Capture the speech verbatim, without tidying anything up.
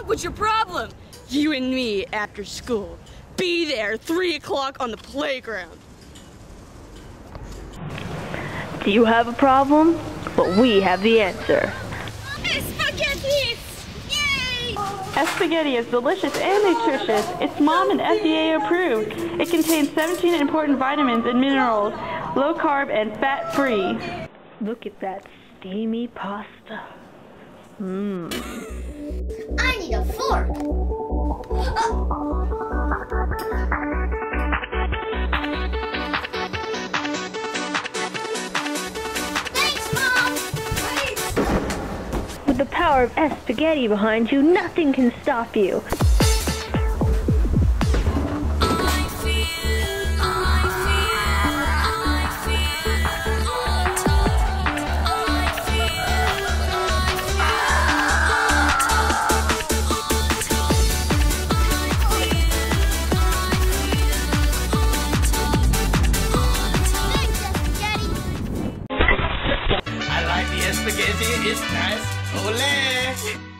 fuck? What's your problem? You and me after school. Be there, three o'clock on the playground. Do you have a problem? But we have the answer. Espaguetis! Yay! Espagueti is delicious and nutritious. It's mom and F D A approved. It contains seventeen important vitamins and minerals, low carb and fat free. Look at that steamy pasta. Mmm. I need a fork. Oh. Thanks, Mom. With the power of Espagueti behind you, nothing can stop you. Spaghetti is nice. Ole!